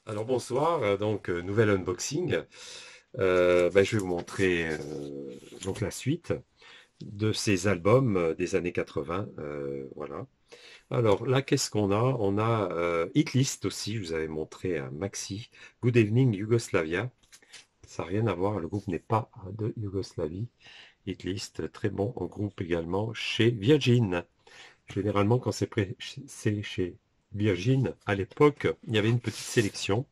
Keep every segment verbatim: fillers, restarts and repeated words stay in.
Alors bonsoir, euh, donc euh, nouvel unboxing. Euh, ben, je vais vous montrer euh, donc la suite de ces albums euh, des années quatre-vingts. Euh, voilà. Alors là, qu'est-ce qu'on a? On a euh, Hit List aussi, je vous avais montré un maxi. Good Evening Yugoslavia. Ça n'a rien à voir, le groupe n'est pas de Yougoslavie. Hit List, très bon groupe également chez Virgin. Généralement, quand c'est pré- c'est chez Virgin, à l'époque, il y avait une petite sélection.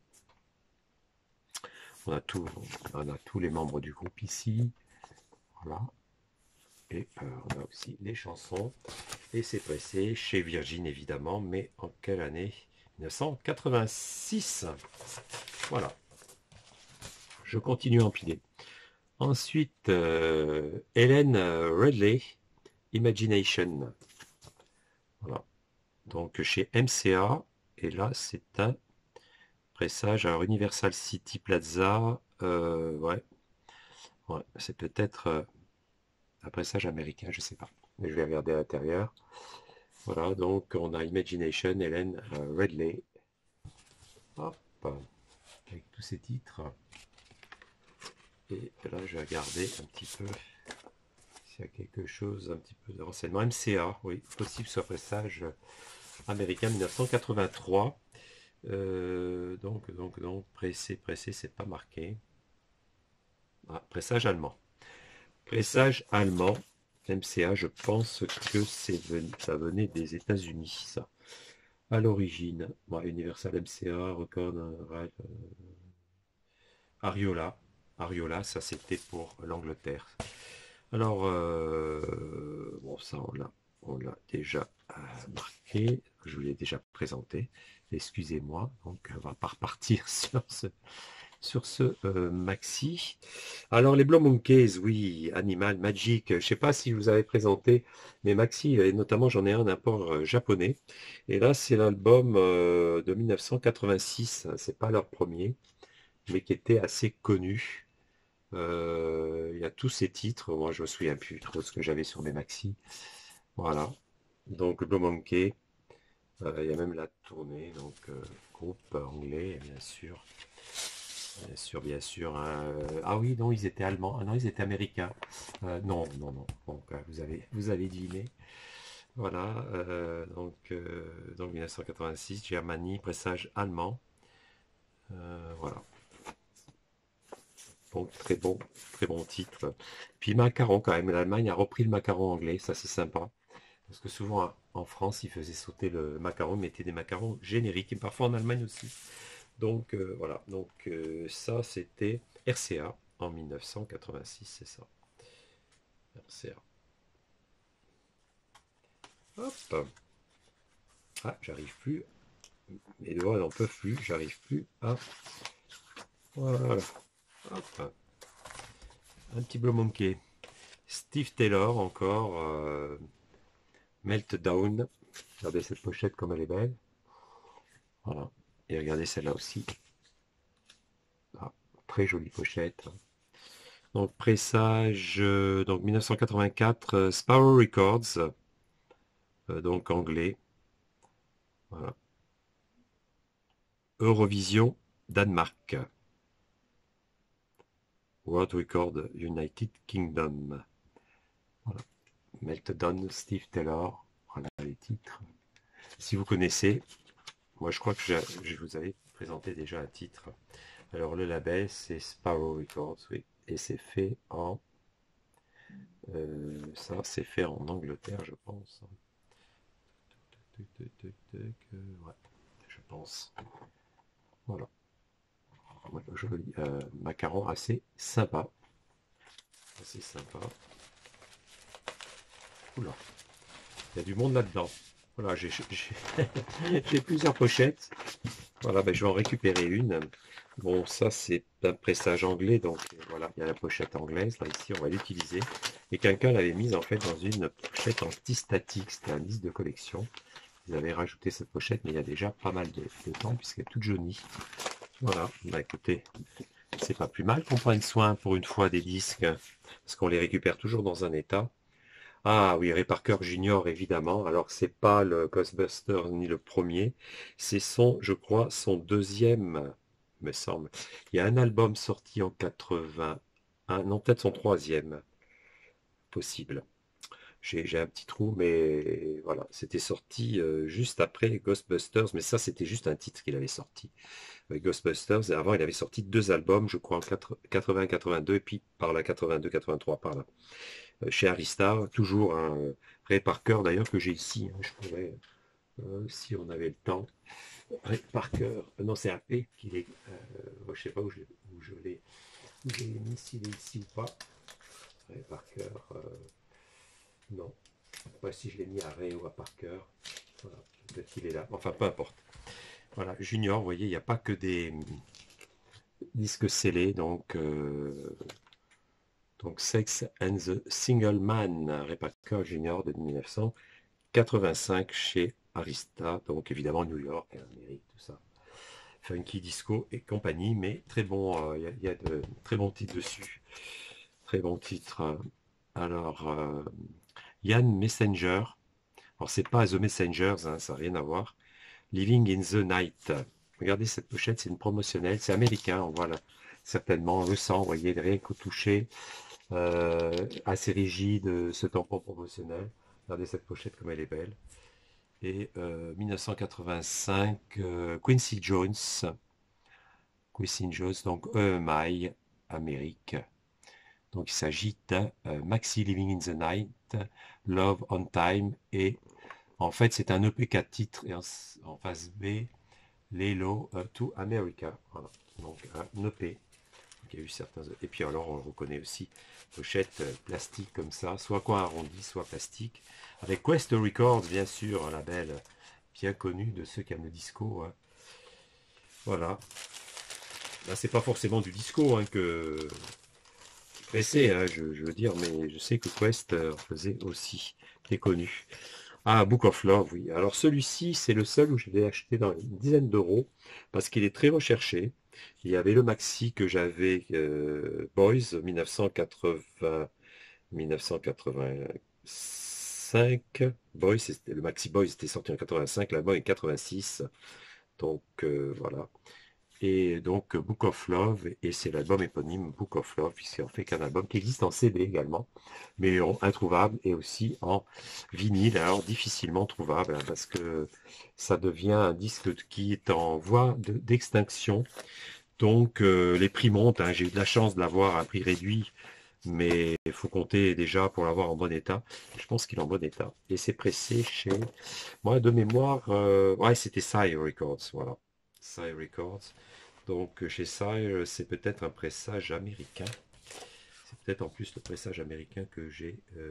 On a, tout, on a tous les membres du groupe ici. Voilà. Et euh, on a aussi les chansons. Et c'est pressé chez Virgin évidemment. Mais en quelle année? mille neuf cent quatre-vingt-six. Voilà. Je continue à empiler. Ensuite, euh, Helen Redley, Imagination. Voilà. Donc chez M C A. Et là, c'est un pressage. Alors Universal City Plaza. Euh, ouais. Ouais. C'est peut-être... Euh, un pressage américain, je sais pas. Mais je vais regarder à l'intérieur. Voilà, donc on a Imagination, Helen euh, Redley. Hop, avec tous ces titres. Et là, je vais regarder un petit peu s'il y a quelque chose, un petit peu de renseignement. M C A, oui, possible sur pressage américain mille neuf cent quatre-vingt-trois. Euh, donc, donc, donc, pressé, pressé, c'est pas marqué. Ah, pressage allemand. Pressage allemand. M C A, je pense que c'est venu, ça venait des États-Unis, ça. À l'origine, bon, Universal M C A, Record, euh, Ariola. Ariola, ça c'était pour l'Angleterre. Alors, euh, bon, ça on l'a, on l'a déjà euh, marqué, je vous l'ai déjà présenté. Excusez-moi, donc on va pas repartir sur ce, sur ce euh, maxi. Alors les Blow Monkeys, oui, Animal, Magic, je ne sais pas si je vous avais présenté mes maxi, et notamment j'en ai un d'import euh, japonais. Et là c'est l'album euh, de mille neuf cent quatre-vingt-six, c'est pas leur premier, mais qui était assez connu. Euh, il y a tous ces titres, moi je me souviens plus trop de ce que j'avais sur mes maxi. Voilà, donc Blow Monkey, euh, il y a même la tournée, donc euh, groupe anglais, bien sûr. Bien sûr, bien sûr. Hein. Ah oui, non, ils étaient allemands. Ah non, ils étaient américains. Euh, non, non, non. Bon, ben, vous avez, vous avez deviné. Voilà. Euh, donc, euh, donc mille neuf cent quatre-vingt-six, Germanie, pressage allemand. Euh, voilà. Donc très bon, très bon titre. Puis macaron quand même. L'Allemagne a repris le macaron anglais. Ça c'est sympa. Parce que souvent en France, ils faisaient sauter le macaron, ils mettaient des macarons génériques. Et parfois en Allemagne aussi. Donc euh, voilà, donc euh, ça c'était R C A en mille neuf cent quatre-vingt-six, c'est ça. R C A. Hop. Ah, j'arrive plus. Mes doigts n'en peuvent plus, j'arrive plus à. Voilà. Hop. Un petit Blue Monkey. Steve Taylor encore. euh, Meltdown. Regardez cette pochette comme elle est belle. Voilà. Et regardez celle-là aussi. Ah, très jolie pochette. Donc pressage, euh, donc mille neuf cent quatre-vingt-quatre, euh, Sparrow Records, euh, donc anglais. Voilà. Eurovision, Danemark. World Record, United Kingdom. Voilà. Meltdown, Steve Taylor. Voilà les titres. Si vous connaissez, moi je crois que je, je vous avais présenté déjà un titre. Alors le label c'est Sparrow Records, oui. Et c'est fait en... euh, ça c'est fait en Angleterre, je pense. Ouais, je pense. Voilà. Ouais, joli euh, macaron assez sympa. Assez sympa. Oula, il y a du monde là-dedans. Voilà, j'ai j'ai plusieurs pochettes. Voilà, ben, je vais en récupérer une. Bon, ça c'est un pressage anglais, donc voilà, il y a la pochette anglaise. Là, ici, on va l'utiliser. Et quelqu'un l'avait mise en fait dans une pochette anti-statique. C'était un disque de collection. Ils avaient rajouté cette pochette, mais il y a déjà pas mal de, de temps puisqu'elle est toute jaunie. Voilà, bah écoutez, c'est pas plus mal qu'on prenne soin pour une fois des disques, parce qu'on les récupère toujours dans un état. Ah oui, Ray Parker Junior évidemment. Alors c'est pas le Ghostbuster ni le premier, c'est son, je crois, son deuxième. me semble. Il y a un album sorti en quatre-vingt-un, non, peut-être son troisième, possible. J'ai un petit trou, mais voilà, c'était sorti euh, juste après Ghostbusters, mais ça, c'était juste un titre qu'il avait sorti. Avec Ghostbusters, et avant, il avait sorti deux albums, je crois, en quatre-vingts quatre-vingt-deux, et puis par là, quatre-vingt-deux quatre-vingt-trois, par là. Euh, chez Arista, toujours un euh, Ray Parker, d'ailleurs, que j'ai ici. Hein, je pourrais, euh, si on avait le temps. Ray Parker, euh, non, c'est un P qu'il est. Euh, je sais pas où je, où je l'ai où je l'ai mis, s'il est ici ou pas. Ray Parker, euh, non. Ouais, si je l'ai mis à Ray ou à Parker, voilà, peut-être qu'il est là. Enfin, peu importe. Voilà, Junior, vous voyez, il n'y a pas que des disques scellés, donc, euh, donc Sex and the Single Man, Ray Parker Junior de mille neuf cent quatre-vingt-cinq chez Arista, donc évidemment New York, hein, Amérique, tout ça. Funky Disco et compagnie, mais très bon, il euh, y, y, a de très bons titres dessus. Très bon titre. Alors, euh, Yann Messenger. Alors, c'est pas The Messengers, hein, ça n'a rien à voir. Living in the Night. Regardez cette pochette, c'est une promotionnelle. C'est américain, on voit là, certainement le sang, vous voyez, rien qu'au toucher. Euh, assez rigide, ce tampon promotionnel. Regardez cette pochette comme elle est belle. Et euh, mille neuf cent quatre-vingt-cinq, euh, Quincy Jones. Quincy Jones, donc E M I, Amérique. Donc il s'agit d'un euh, Maxi Living in the Night, Love on Time, et en fait c'est un E P quatre titres, et en, en face B, Lelo uh, to America. Voilà. Donc un E P. Donc, il y a eu certains... Et puis alors on reconnaît aussi pochette euh, plastique comme ça, soit coin arrondi, soit plastique, avec Quest Records, bien sûr, un label bien connu de ceux qui aiment le disco. Hein. Voilà. Là, c'est pas forcément du disco hein, que pressé, hein, je, je veux dire, mais je sais que Quest euh, faisait aussi, qui est connu. Ah, Book of Love, oui. Alors celui-ci, c'est le seul où je l'ai acheté dans une dizaine d'euros, parce qu'il est très recherché. Il y avait le maxi que j'avais, euh, Boys, mille neuf cent quatre-vingts, mille neuf cent quatre-vingt-cinq. Boys, c'était- le maxi Boys était sorti en quatre-vingt-cinq, l'album est quatre-vingt-six. Donc euh, voilà. Et donc Book of Love, et c'est l'album éponyme Book of Love, puisqu'il en fait qu'un album qui existe en C D également, mais en introuvable, et aussi en vinyle, alors difficilement trouvable, hein, parce que ça devient un disque qui est en voie de- d'extinction. Donc euh, les prix montent, hein. J'ai eu de la chance de l'avoir à un prix réduit, mais il faut compter déjà pour l'avoir en bon état. Je pense qu'il est en bon état. Et c'est pressé chez moi de mémoire, euh, ouais, c'était Sire Records, voilà. Sire Records. Donc chez Sire, c'est peut-être un pressage américain. C'est peut-être en plus le pressage américain que j'ai euh,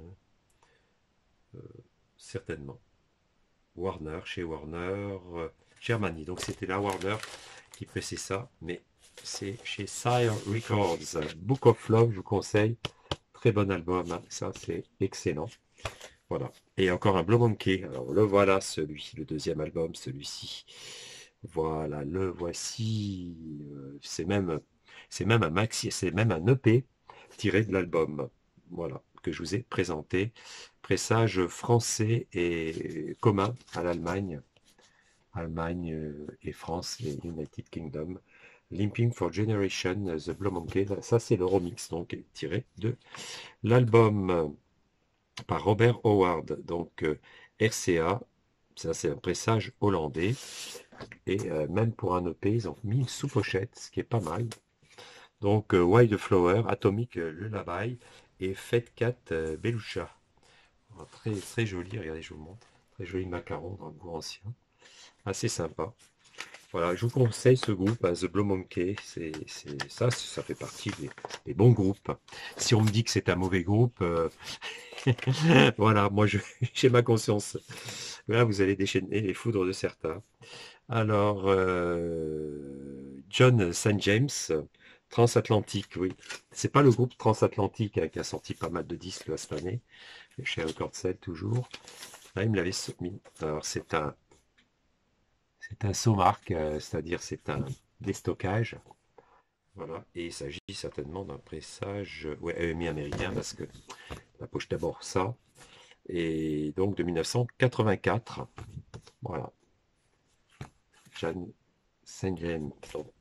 euh, certainement. Warner, chez Warner, euh, Germany. Donc c'était la Warner qui pressait ça, mais c'est chez Sire Records. Book of Love, je vous conseille. Très bon album, hein. Ça c'est excellent. Voilà. Et encore un Blue Monkey. Alors le voilà, celui, le deuxième album, celui-ci. Voilà, le voici. Euh, c'est même, c'est même un maxi, c'est même un E P tiré de l'album. Voilà, que je vous ai présenté. Pressage français et commun à l'Allemagne. Allemagne euh, et France, les United Kingdom. Limping for Generation, The Blue Monkey. Ça, c'est le remix, donc tiré de l'album par Robert Howard. Donc euh, R C A, ça c'est un pressage hollandais. Et euh, même pour un E P, ils ont mis une sous-pochette, ce qui est pas mal. Donc euh, Wildflower, Atomic euh, Lullaby et Fête quatre euh, Belucha. Alors, très, très joli, regardez, je vous montre. Très joli macaron dans le goût ancien. Assez sympa. Voilà, je vous conseille ce groupe, hein, The Blue Monkey. C'est, c'est, ça, ça fait partie des, des bons groupes. Si on me dit que c'est un mauvais groupe, euh, voilà, moi je- j'ai ma conscience. Là, vous allez déchaîner les foudres de certains. Alors, euh, John saint James, Transatlantique, oui. C'est pas le groupe Transatlantique hein, qui a sorti pas mal de disques là, cette année, chez Record sept toujours. Là, il me l'avait soumis. Alors, c'est un, c'est un Somark, euh, c'est-à-dire c'est un déstockage. Voilà, et il s'agit certainement d'un pressage, ouais, E M I américain, parce que la poche d'abord ça, et donc de mille neuf cent quatre-vingt-quatre. Voilà. John saint James.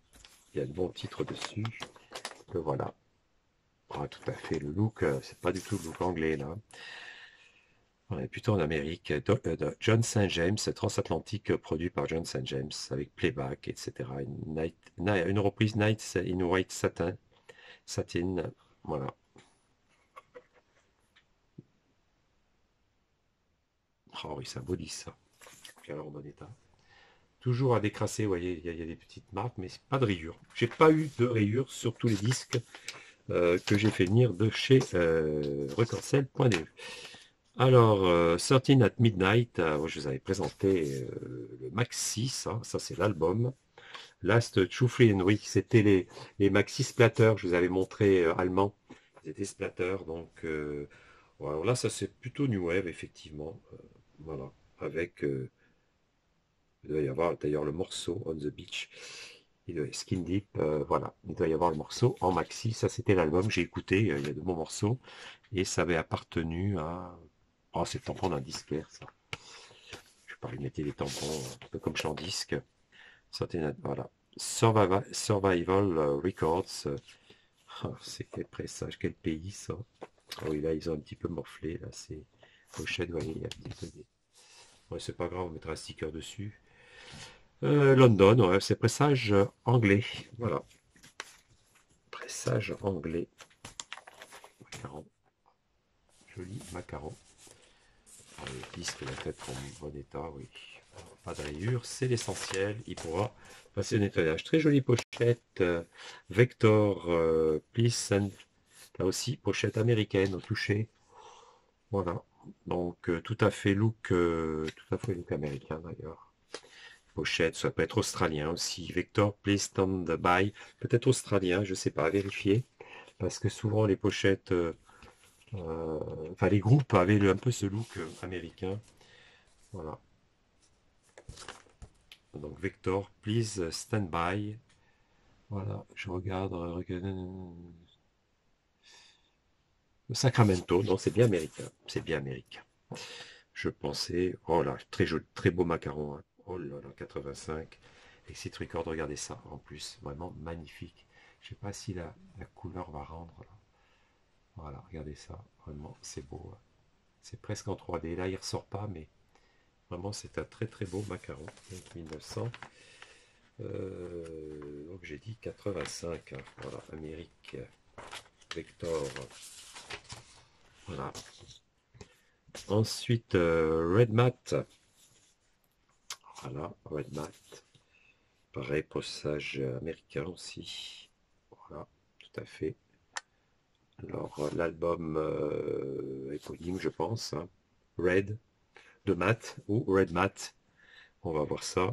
il y a de bons titres dessus. Le voilà. Ah, tout à fait, le look, euh, c'est pas du tout le look anglais là. On est plutôt en Amérique. Do- euh, de John Saint James, transatlantique, euh, produit par John Saint James, avec playback, et cetera. Une, night, ni- une reprise Nights in White Satin. Satin, voilà. Oh oui, ça body ça. Puis alors en bon état. Toujours à décrasser, vous voyez, il y, a il y a des petites marques, mais c'est pas de rayures. J'ai pas eu de rayures sur tous les disques euh, que j'ai fait venir de chez euh, recordsel point d e. Alors, euh, thirteen at Midnight, euh, je vous avais présenté euh, le maxi, ça, ça c'est l'album. Last True Friend, oui, c'était les, les maxi splatter, je vous avais montré euh, allemand. C'était splatter, donc euh, bon, alors là, ça c'est plutôt New Wave, effectivement. Euh, voilà, avec, euh, il doit y avoir d'ailleurs le morceau On the Beach. Il doit- Skin Deep, euh, voilà, il doit y avoir le morceau en maxi, ça c'était l'album, j'ai écouté, euh, il y a de bons morceaux, et ça avait appartenu à... Oh, c'est le tampon d'un disquaire, ça. Je parlais, mettre des tampons, un peu comme champ disque. Certaines, voilà. Survival, Survival euh, Records. euh, ah, c'est quel présage, quel pays ça. Ah oui, là, ils ont un petit peu morflé. Là, c'est pochette, vous voyez, il y a un petit peu des... Ouais, c'est pas grave, on mettra un sticker dessus. Euh, London, ouais, c'est pressage euh, anglais. Voilà. Pressage anglais. Macaron. Joli macaron. Ah, le disque doit être en bon état, oui. Pas de rayures, c'est l'essentiel. Il pourra passer au nettoyage. Très jolie pochette. euh, Vector, euh, Please Send. Là aussi, pochette américaine au toucher. Voilà. Donc, euh, tout à fait look, euh, tout à fait look américain d'ailleurs. Pochette, ça peut être australien aussi. Vector, Please Stand By. Peut-être australien, je sais pas, à vérifier. Parce que souvent, les pochettes, euh, euh, enfin, les groupes avaient le- un peu ce look euh, américain. Voilà. Donc Vector, please stand by. Voilà, je regarde. euh, regarde- Sacramento, non, c'est bien américain. C'est bien américain. Je pensais. Oh là, très joli, très beau macaron, hein. Oh là là, quatre-vingt-cinq. Exit Record, regardez ça. En plus, vraiment magnifique. Je sais pas si la, la couleur va rendre là. Voilà, regardez ça. Vraiment, c'est beau, hein. C'est presque en trois D. Là, il ressort pas, mais vraiment, c'est un très très beau macaron. Donc mille neuf cents. Euh, donc j'ai dit quatre-vingt-cinq, hein. Voilà, Amérique, Vector. Voilà. Ensuite, euh, Red Mat. Voilà, Red Mat. Pareil, possage américain aussi. Voilà, tout à fait. Alors, euh, l'album euh, éponyme, je pense, hein. Red de Mat ou Red Mat. On va voir ça.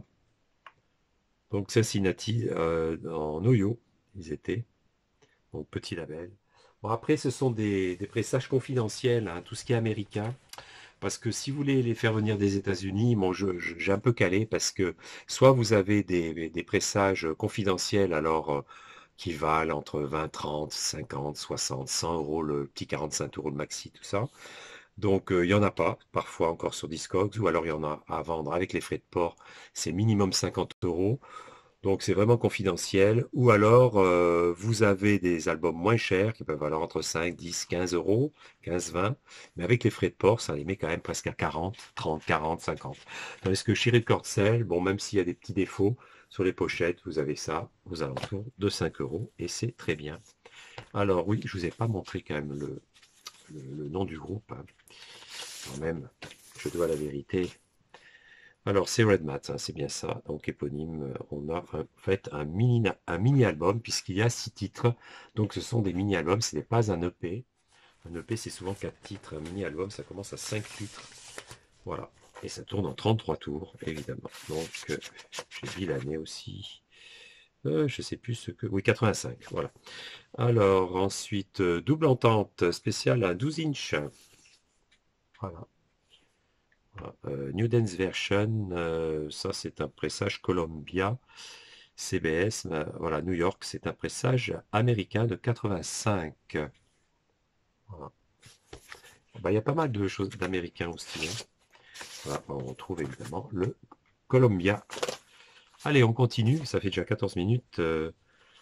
Donc, Cincinnati, euh, en Ohio, ils étaient. Donc, petit label. Bon, après, ce sont des, des pressages confidentiels, hein, tout ce qui est américain. Parce que si vous voulez les faire venir des États-Unis, bon, je- je- j'ai un peu calé parce que soit vous avez des, des pressages confidentiels, alors euh, qui valent entre vingt, trente, cinquante, soixante, cent euros, le petit quarante-cinq euros le maxi, tout ça. Donc euh, il n'y en a pas, parfois encore sur Discogs, ou alors il y en a à vendre avec les frais de port, c'est minimum cinquante euros. Donc c'est vraiment confidentiel. Ou alors euh, vous avez des albums moins chers qui peuvent valoir entre cinq, dix, quinze euros, quinze, vingt. Mais avec les frais de port, ça les met quand même presque à quarante, trente, quarante, cinquante. Tandis que chez Record Sale, bon, même s'il y a des petits défauts sur les pochettes, vous avez ça aux alentours de cinq euros et c'est très bien. Alors oui, je vous ai pas montré quand même le, le- le nom du groupe, hein. Quand même, je dois la vérité. Alors, c'est Red Mat, hein, c'est bien ça. Donc, éponyme, euh, on a en fait un mini, un mini-album, puisqu'il y a six titres. Donc, ce sont des mini-albums, ce n'est pas un E P. Un E P, c'est souvent quatre titres. Un mini-album, ça commence à cinq titres. Voilà. Et ça tourne en trente-trois tours, évidemment. Donc, euh, j'ai dit l'année aussi. Euh, je sais plus ce que... Oui, quatre-vingt-cinq, voilà. Alors, ensuite, euh, double entente spéciale à douze inch. Voilà. Voilà. Euh, New Dance Version, euh, ça c'est un pressage Columbia. C B S, euh, voilà, New York, c'est un pressage américain de quatre-vingt-cinq. Voilà. Bah, il y a pas mal de choses d'américains aussi, hein. Voilà, on trouve évidemment le Columbia. Allez, on continue, ça fait déjà quatorze minutes. euh,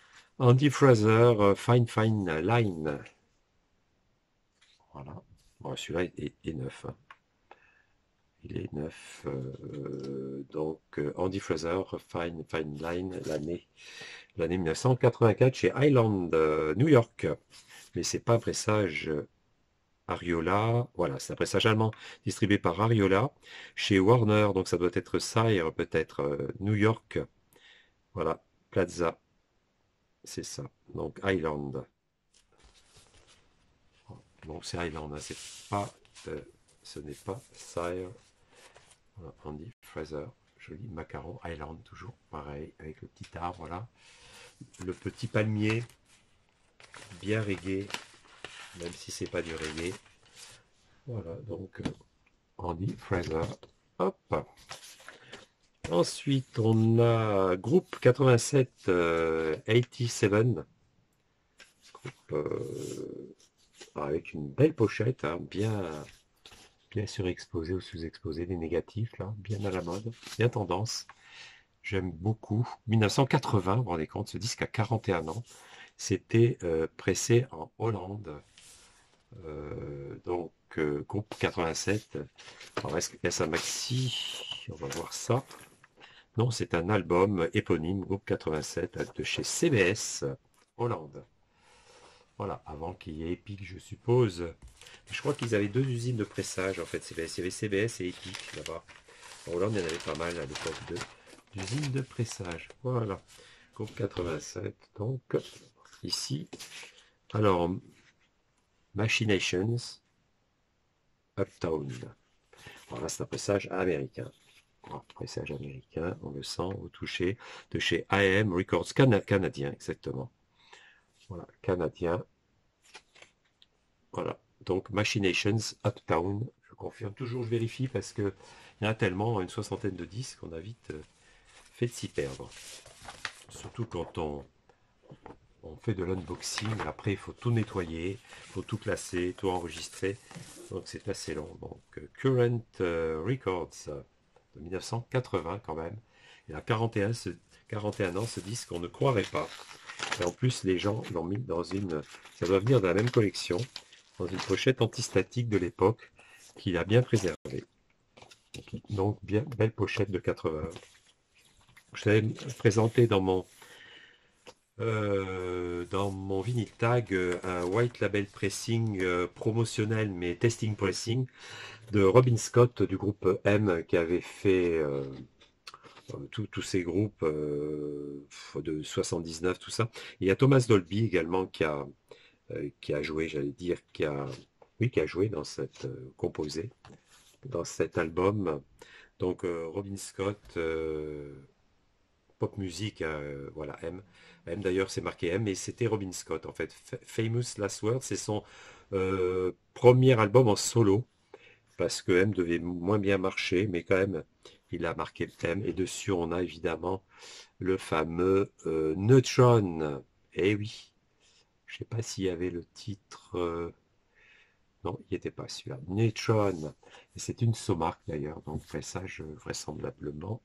Andy Fraser, euh, Fine Fine Line. Voilà. Bon, celui-là est, est neuf. Hein. Il est neuf. Euh, donc, euh, Andy Fraser, Fine Fine Line, l'année l'année mille neuf cent quatre-vingt-quatre chez Highland, euh, New York. Mais c'est pas un pressage Ariola. Voilà, c'est un pressage allemand distribué par Ariola chez Warner. Donc, ça doit être Sire, peut-être euh, New York. Voilà, Plaza. C'est ça. Donc, Highland. Donc, c'est Highland. Hein. C'est pas, euh, ce n'est pas Sire. Voilà, Andy Fraser. Joli macaron. Highland, toujours pareil, avec le petit arbre là. Le petit palmier, bien reggae, même si c'est pas du reggae. Voilà, donc euh, Andy Fraser. Hop. Ensuite, on a groupe quatre-vingt-sept euh, quatre-vingt-sept. Groupe, euh, avec une belle pochette, hein, bien, bien surexposé ou sous-exposé, des négatifs, là, bien à la mode, bien tendance. J'aime beaucoup. mille neuf cent quatre-vingts, vous vous rendez compte, ce disque a quarante et un ans. C'était euh, pressé en Hollande. Euh, donc, euh, groupe quatre-vingt-sept. Alors, est-ce est-ce un maxi? On va voir ça. Non, c'est un album éponyme, groupe quatre-vingt-sept, de chez C B S, Hollande. Voilà, avant qu'il y ait Epic, je suppose. Je crois qu'ils avaient deux usines de pressage, en fait, C B S. Il y avait C B S et Epic, là-bas. En Hollande, il y en avait pas mal à l'époque de d'usines de pressage. Voilà, groupe quatre-vingt-sept, donc, ici. Alors, Machinations, Uptown. Voilà, c'est un pressage américain. Voilà, pressage américain, on le sent au toucher, de chez I M Records, cana canadien, exactement. Voilà, canadien. Voilà, donc Machinations, Uptown, je confirme, toujours je vérifie parce que il y en a tellement, une soixantaine de disques, qu'on a vite euh, fait de s'y perdre. Surtout quand on, on fait de l'unboxing, après il faut tout nettoyer, il faut tout classer, tout enregistrer, donc c'est assez long. Donc euh, Current euh, Records de mille neuf cent quatre-vingts quand même, il a quarante et un, ce, quarante et un ans ce disque, on ne croirait pas. Et en plus les gens l'ont mis dans une, ça doit venir de la même collection, dans une pochette antistatique de l'époque, qu'il a bien préservée. Donc bien belle pochette de quatre-vingts. Je l'avais présenté dans mon Euh, dans mon vinyl tag euh, un white label pressing euh, promotionnel mais testing pressing de Robin Scott du groupe M qui avait fait euh, tous ces groupes euh, de soixante-dix-neuf, tout ça. Et il y a Thomas Dolby également qui a, euh, qui a joué, j'allais dire, qui a, oui, qui a joué dans cette euh, composé, dans cet album. Donc euh, Robin Scott, euh, pop musique, euh, voilà, M. M d'ailleurs, c'est marqué M, et c'était Robin Scott en fait. F Famous Last Word, c'est son euh, premier album en solo, parce que M devait moins bien marcher, mais quand même, il a marqué le thème. Et dessus, on a évidemment le fameux euh, Neutron. Eh oui, je sais pas s'il y avait le titre. euh, Non, il n'y était pas celui-là. Neutron. Et c'est une Somark d'ailleurs, donc pressage vraisemblablement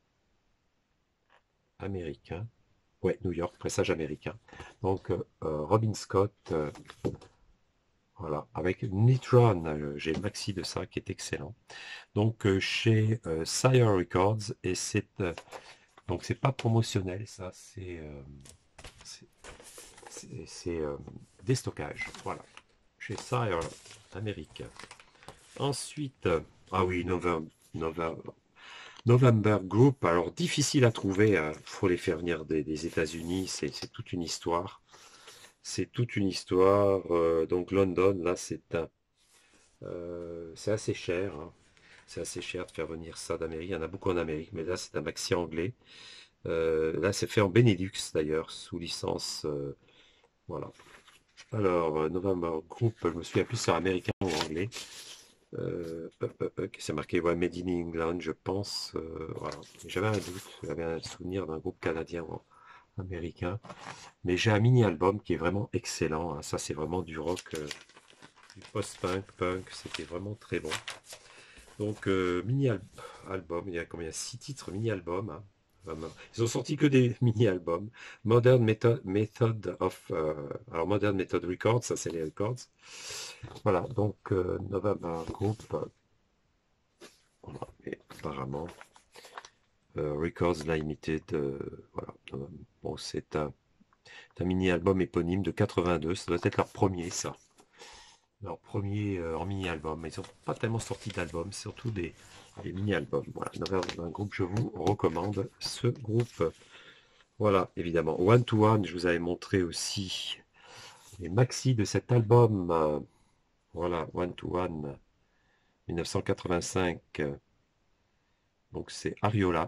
américain. Ouais, New York, pressage américain. Donc, euh, Robin Scott, euh, voilà, avec Neutron, euh, j'ai le maxi de ça qui est excellent. Donc, euh, chez euh, Sire Records, et c'est euh, donc c'est pas promotionnel, ça, c'est euh, c'est c'est, euh, des stockages, voilà, chez Sire américain. Ensuite, euh, ah oui, November, November, November Group, alors difficile à trouver, il euh, faut les faire venir des, des États-Unis, c'est toute une histoire. C'est toute une histoire. euh, donc London, là, c'est un, euh, c'est assez cher. Hein. C'est assez cher de faire venir ça d'Amérique. Il y en a beaucoup en Amérique, mais là, c'est un maxi anglais. Euh, là, c'est fait en Benelux d'ailleurs, sous licence. euh, voilà. Alors, euh, November Group, je me souviens plus si c'est américain ou anglais. Euh, c'est marqué ouais, Made in England, je pense. Euh, voilà. J'avais un doute, j'avais un souvenir d'un groupe canadien ou américain. Mais j'ai un mini-album qui est vraiment excellent. Hein. Ça, c'est vraiment du rock. Euh, du post-punk, punk, c'était vraiment très bon. Donc, euh, mini-album, il y a combien? Six titres mini-album. Hein. Ils ont sorti que des mini-albums. Modern Method, Method of... euh, alors, Modern Method Records, ça c'est les records. Voilà, donc euh, November Group, euh, voilà, et apparemment, euh, Records Limited, euh, voilà. Euh, bon, c'est un, un mini-album éponyme de quatre-vingt-deux, ça doit être leur premier, ça. Leur premier euh, en mini-album, mais ils n'ont pas tellement sorti d'albums, surtout des, des mini-albums. Voilà, November Group, je vous recommande ce groupe. Voilà, évidemment. One to One, je vous avais montré aussi les maxi de cet album. euh, Voilà, One to One, mille neuf cent quatre-vingt-cinq. euh, Donc c'est Ariola.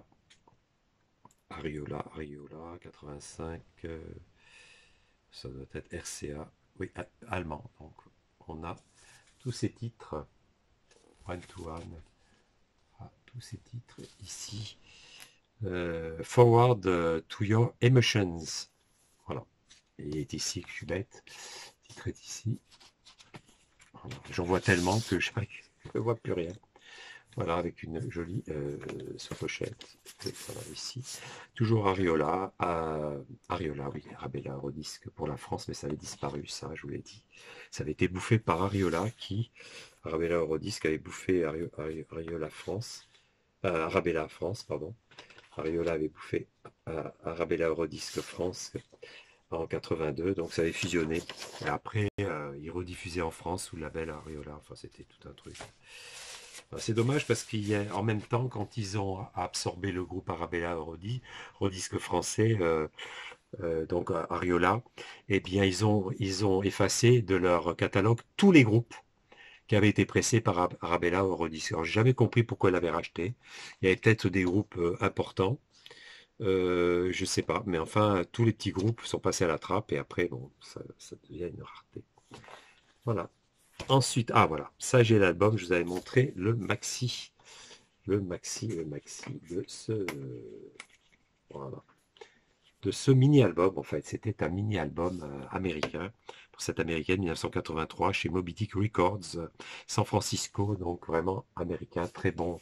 Ariola, Ariola, quatre-vingt-cinq. euh, Ça doit être R C A. Oui, a- allemand. Donc on a tous ces titres. One to One. Ah, tous ces titres ici. Euh, Forward euh, to Your Emotions. Voilà. Et il est ici que je suis bête. Le titre est ici. J'en vois tellement que je ne vois plus rien. Voilà, avec une jolie euh, sous-pochette. Voilà, ici. Toujours Ariola. Euh, Ariola, oui, Arabella Rodisque pour la France, mais ça avait disparu, ça, je vous l'ai dit. Ça avait été bouffé par Ariola, qui, Arabella Rodisque avait bouffé Ario, Ario, Ariola France. Euh, Arabella France, pardon. Ariola avait bouffé euh, Arabella Rodisque France en quatre-vingt-deux, donc ça avait fusionné. Et après, euh, ils rediffusaient en France sous le label Ariola. Enfin, c'était tout un truc. Enfin, c'est dommage parce qu'en même temps, quand ils ont absorbé le groupe Arabella Rodi, Rodisque français, euh, euh, donc Ariola, eh bien, ils ont, ils ont effacé de leur catalogue tous les groupes qui avaient été pressés par Arabella Rodisque. Alors, j'ai jamais compris pourquoi elle avait racheté. Il y avait peut-être des groupes euh, importants. Euh, je sais pas, mais enfin, tous les petits groupes sont passés à la trappe et après, bon, ça, ça devient une rareté. Voilà. Ensuite, ah voilà, ça j'ai l'album, je vous avais montré le maxi, le maxi, le maxi de ce, voilà, de ce mini-album en fait. C'était un mini-album euh, américain, pour cette américaine mille neuf cent quatre-vingt-trois chez Moby Dick Records, euh, San Francisco, donc vraiment américain, très bon.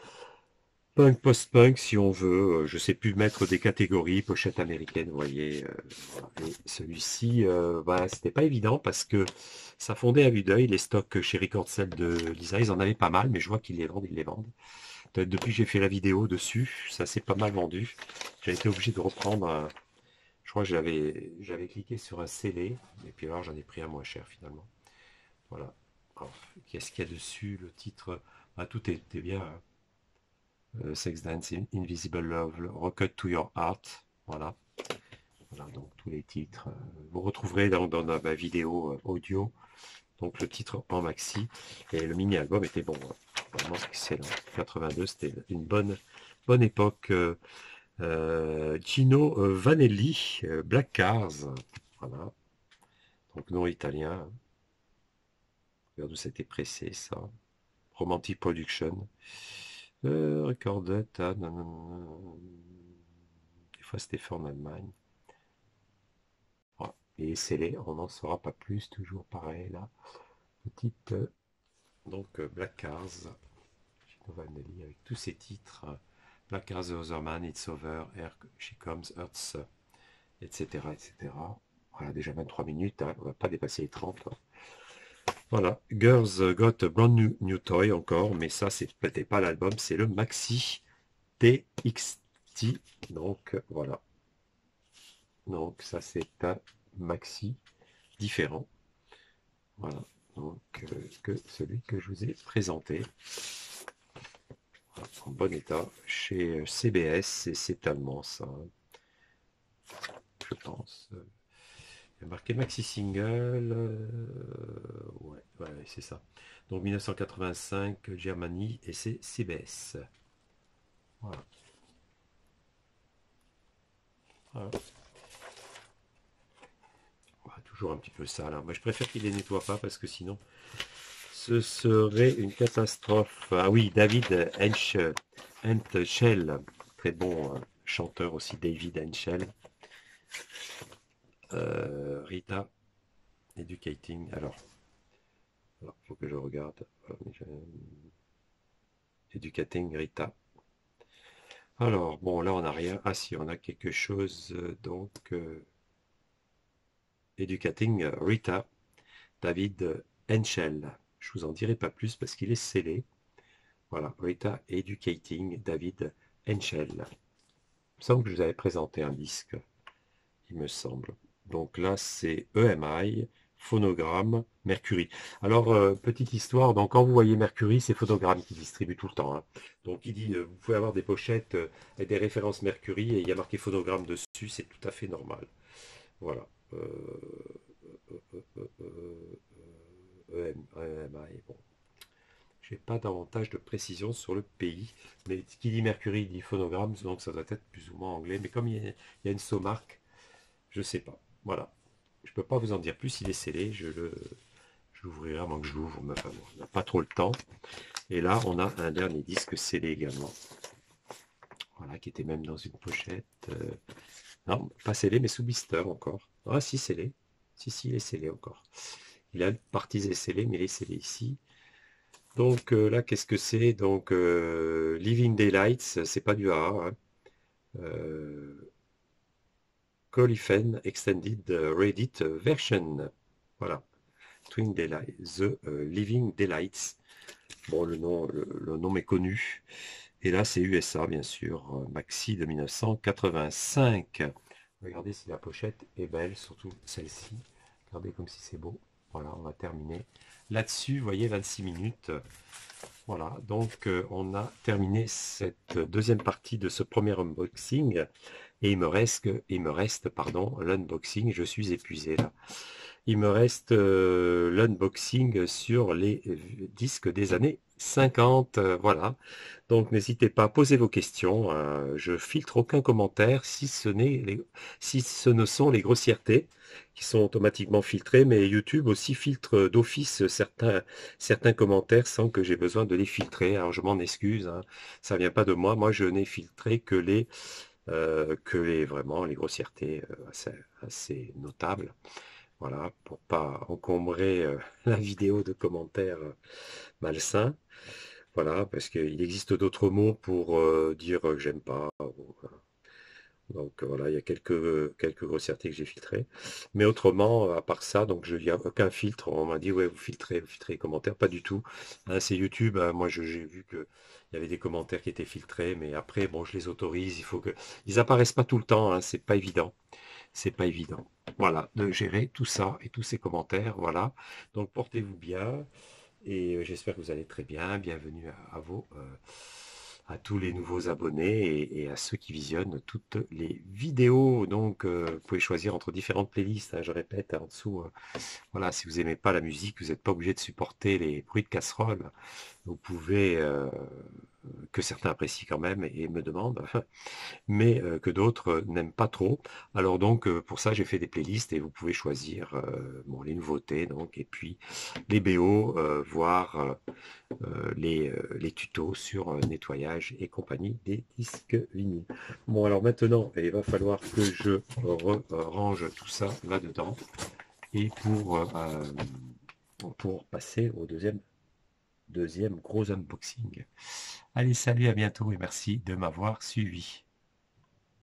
Punk, post-punk, si on veut, euh, je sais plus mettre des catégories, pochette américaine, vous voyez. euh, voilà. Et celui-ci, euh, bah, c'était pas évident parce que ça fondait à vue d'œil. Les stocks chez Recordcell de Lisa, ils en avaient pas mal, mais je vois qu'ils les vendent, ils les vendent. Peut-être depuis que j'ai fait la vidéo dessus, ça s'est pas mal vendu. J'ai été obligé de reprendre un... Je crois que j'avais j'avais cliqué sur un scellé, et puis alors j'en ai pris un moins cher finalement. Voilà. Alors, qu'est-ce qu'il y a dessus? Le titre, bah, tout était bien, hein. Euh, Sex Dance, Invisible Love, Rocket to Your Heart. Voilà. Voilà, donc tous les titres. Euh, vous retrouverez dans, dans ma vidéo euh, audio, donc le titre en maxi. Et le mini-album était bon, hein. Vraiment excellent. quatre-vingt-deux, c'était une bonne, bonne époque. Euh, euh, Gino euh, Vanelli, euh, Black Cars. Voilà. Donc nom italien. Regarde où c'était pressé, ça. Romantic Production. Euh, Recorded. Ah, non, non, non. Des fois, c'était fait en Allemagne. Voilà. Et scellé, on n'en saura pas plus, toujours pareil là. Petite, euh, donc euh, Black Cars, Gino Vanelli avec tous ses titres. euh, Black Cars, The Other Man, It's Over, Here She Comes, Hurts, et cetera, et cetera. Voilà, déjà vingt-trois minutes, hein, on va pas dépasser les trente. Hein. Voilà, Girls Got a Brand New, New Toy encore, mais ça, c'est peut-être pas l'album, c'est le Maxi T X T. Donc voilà, donc ça c'est un Maxi différent. Voilà, donc euh, que celui que je vous ai présenté. Voilà, en bon état, chez C B S, et c'est allemand ça, je pense. Il y a marqué Maxi Single, euh, ouais, ouais, c'est ça. Donc mille neuf cent quatre-vingt-cinq, Germany, et c'est C B S. Voilà. Voilà. Ouais, toujours un petit peu sale, hein. Moi je préfère qu'il les nettoie pas parce que sinon ce serait une catastrophe. Ah oui, David Hensch, Henschel, très bon euh, chanteur aussi, David Henschel. Euh, Rita, Educating. Alors, il faut que je regarde. Educating Rita. Alors, bon, là, on n'a rien. Ah si, on a quelque chose, euh, donc, euh, Educating Rita, David Henschel. Je vous en dirai pas plus parce qu'il est scellé. Voilà, Rita Educating David Henschel. Il me semble que je vous avais présenté un disque, il me semble. Donc là, c'est E M I, Phonogramme, Mercury. Alors, euh, petite histoire, donc quand vous voyez Mercury, c'est Phonogramme qui distribue tout le temps, hein. Donc il dit, euh, vous pouvez avoir des pochettes euh, avec des références Mercury et il y a marqué Phonogramme dessus, c'est tout à fait normal. Voilà. Euh, euh, euh, euh, euh, E M I, bon. Je n'ai pas davantage de précision sur le pays, mais qui dit Mercury dit Phonogramme, donc ça doit être plus ou moins anglais. Mais comme il y a, il y a une sous-marque, je ne sais pas. Voilà. Je ne peux pas vous en dire plus, il est scellé, je le, je l'ouvrirai avant que je l'ouvre, mais enfin bon, on n'a pas trop le temps. Et là, on a un dernier disque scellé également. Voilà, qui était même dans une pochette. euh, Non, pas scellé, mais sous blister encore. Ah si, scellé. Si, si, il est scellé encore. Il a une partie est scellée, mais il est scellé ici. Donc euh, là, qu'est-ce que c'est? Donc euh, Living Daylights, c'est pas du A A, hein. Euh, Colifen Extended Reddit Version. Voilà. Twin Daylight, The euh, Living Daylights. Bon, le nom, le, le nom est connu. Et là, c'est U S A, bien sûr. euh, Maxi de mille neuf cent quatre-vingt-cinq. Regardez si la pochette est belle, surtout celle-ci. Regardez comme si c'est beau. Voilà, on va terminer là-dessus. Vous voyez, vingt-six minutes. Voilà, donc euh, on a terminé cette deuxième partie de ce premier unboxing. Et il me reste, il me reste pardon, l'unboxing. Je suis épuisé là. Il me reste euh, l'unboxing sur les euh, disques des années cinquante. Euh, voilà. Donc n'hésitez pas à poser vos questions. Euh, je filtre aucun commentaire si ce n'est les, si ce ne sont les grossièretés qui sont automatiquement filtrées, mais YouTube aussi filtre d'office certains, certains commentaires sans que j'ai besoin de les filtrer. Alors je m'en excuse, hein. Ça vient pas de moi. Moi je n'ai filtré que les, euh, que les vraiment les grossièretés euh, assez, assez notables. Voilà, pour pas encombrer euh, la vidéo de commentaires euh, malsains. Voilà, parce qu'il existe d'autres mots pour euh, dire que j'aime pas. ou, euh, Donc euh, voilà, il y a quelques, quelques grossièretés que j'ai filtrées. Mais autrement, à part ça, donc je- il n'y a aucun filtre. On m'a dit, ouais, vous filtrez, vous filtrez les commentaires. Pas du tout. Hein, c'est YouTube. Hein, moi, je- j'ai vu qu'il y avait des commentaires qui étaient filtrés. Mais après, bon, je les autorise. Il faut que. Ils apparaissent pas tout le temps. Hein, c'est pas évident. C'est pas évident. Voilà, de gérer tout ça et tous ces commentaires. Voilà. Donc portez-vous bien. Et euh, j'espère que vous allez très bien. Bienvenue à, à vous, euh, à tous les nouveaux abonnés et, et à ceux qui visionnent toutes les vidéos. Donc, euh, vous pouvez choisir entre différentes playlists, hein, je répète, hein, en dessous. euh, voilà, si vous n'aimez pas la musique, vous n'êtes pas obligé de supporter les bruits de casserole. Vous pouvez, euh, que certains apprécient quand même et, et me demandent, mais euh, que d'autres euh, n'aiment pas trop. Alors donc, euh, pour ça, j'ai fait des playlists et vous pouvez choisir euh, bon, les nouveautés, donc, et puis les B O, euh, voire euh, euh, les, euh, les tutos sur euh, nettoyage et compagnie des disques vinyles. Bon, alors maintenant, il va falloir que je re- range tout ça là-dedans et pour, euh, pour passer au deuxième, deuxième gros unboxing. Allez, salut, à bientôt et merci de m'avoir suivi.